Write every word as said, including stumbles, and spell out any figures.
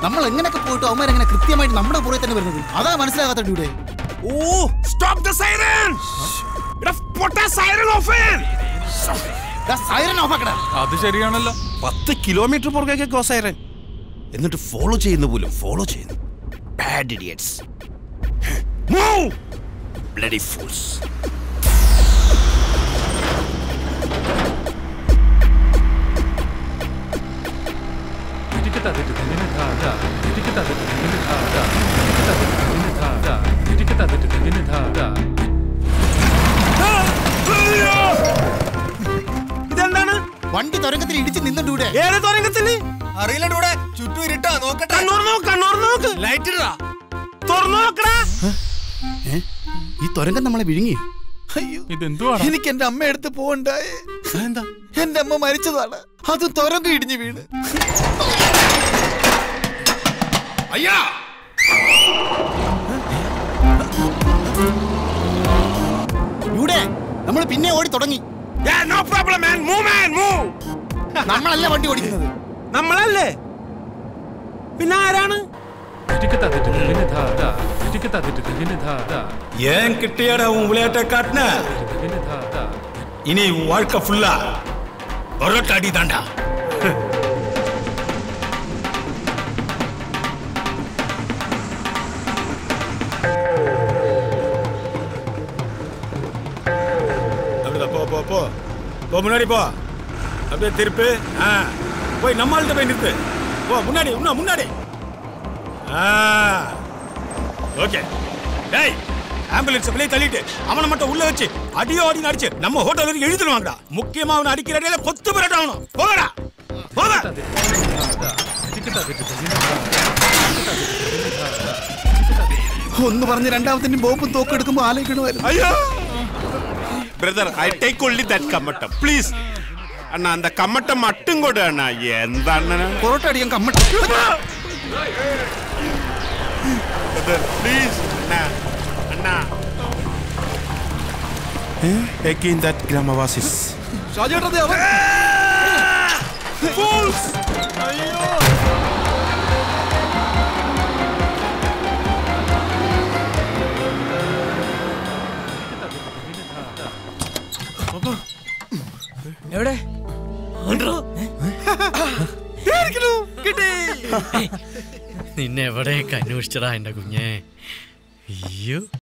നമ്മൾ എങ്ങനെയൊക്കെ പോയിട്ട് അവന്മാരെങ്ങനെ കൃത്യമായിട്ട് നമ്മുടെ പുറകെ തന്നെ വരുന്നത്? അതാ മനസ്സിലാകാത്ത ഇവിടെ. Oh stop the siren. Siren off siren off. അത് ശരിയാണല്ലോ. പത്ത് കിലോമീറ്റർ പുറകേക്കോ സൈറൻ. എന്നിട്ട് ഫോളോ ചെയ്യുന്ന പോലും ഫോളോ ചെയ്യുന്നു. Bad idiots. Move bloody fools. ഇതെന്താണ്? വണ്ടി തുരങ്കത്തിൽ ഇടിച്ച് നിന്നിട്ടൂടെ? ഏത് തുരങ്കത്തിൽ അറിയില്ല. ചുറ്റും ഇരുട്ടാ. നോക്കട്ടെ. കണ്ണൂർ നോക്ക്, കണ്ണൂർ നോക്ക്. ലൈറ്റ് ഇടാ. തുറന്നു നോക്കടാ. ഈ തുരങ്കം നമ്മളെ വിഴുങ്ങി. ഇതെന്തുവാണ്? എനിക്ക് എന്റെ അമ്മ എടുത്ത് പോണ്ടായേ. എന്താ? എന്റെ അമ്മ മരിച്ചതാണ്. അത് തുരങ്കം ഇടിഞ്ഞു വീണ്. അയ്യാ ഇവിടെ നമ്മൾ പിന്നെ ഓടി തുടങ്ങി. No problem man. Move man move. നമ്മളല്ല വണ്ടി ഓടിക്കുന്നത്. നമ്മളല്ലേ പിന്നെ ആരാണ്? ஏன் கிட்டியாடா உன் விளையாட்டை காட்டின? இனி வாழ்க்கை ஃபுல்லா ஒரட்டாடி தாண்டா. அப்படிதான் போ போ போ போ முன்னாடி போ. அப்படியே திருப்பு. ஆ போய் நம்மள்கிட்ட போய் நிறுத்து. போ முன்னாடி இன்னும் முன்னாடி. ஓகே. டேய் ஆம்புலன்ஸ் வெளியே தள்ளிட்டு அவனை மட்டும் உள்ள வச்சு அடியோ அடின்னு அடிச்சு நம்ம ஹோட்டல் வரைக்கும் எழுதிடுவாங்கடா. முக்கியமா அவனை அடிக்கிற அடியில கொத்து பரட்டாகணும். போகடா போக. ഒന്ന് പറഞ്ഞ് രണ്ടാമത്തെ ബോംബും തോക്കെടുക്കുമ്പോ ആലോചിക്കണമായിരുന്നു. അയ്യോ brother, I take only that കമ്മട്ടം പ്ലീസ്. അണ്ണാ அந்த കമ്മട്ടം മട്ടും കൊട് അണ്ണാ. എന്താണ് പൊറോട്ട അടിക്കാൻ കമ്മട്ടം? Please Anna Anna. Again that gramawasis. ഷാജിയേട്ടാ ദേ അവൻ. Fools! അയ്യോ. എവിടെ? നിന്നെ എവിടെയൊക്കെ അന്വേഷിച്ചടാ എന്റെ കുഞ്ഞെ. അയ്യോ.